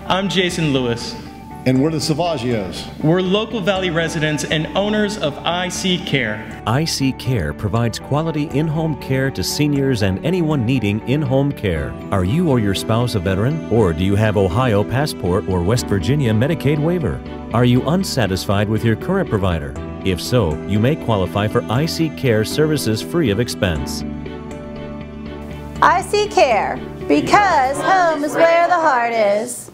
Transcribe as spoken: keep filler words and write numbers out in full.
I'm Jason Lewis. And we're the Savagios. We're local Valley residents and owners of I C Care. I C Care provides quality in-home care to seniors and anyone needing in-home care. Are you or your spouse a veteran? Or do you have Ohio Passport or West Virginia Medicaid waiver? Are you unsatisfied with your current provider? If so, you may qualify for I C Care services free of expense. I C Care, because home is where the heart is.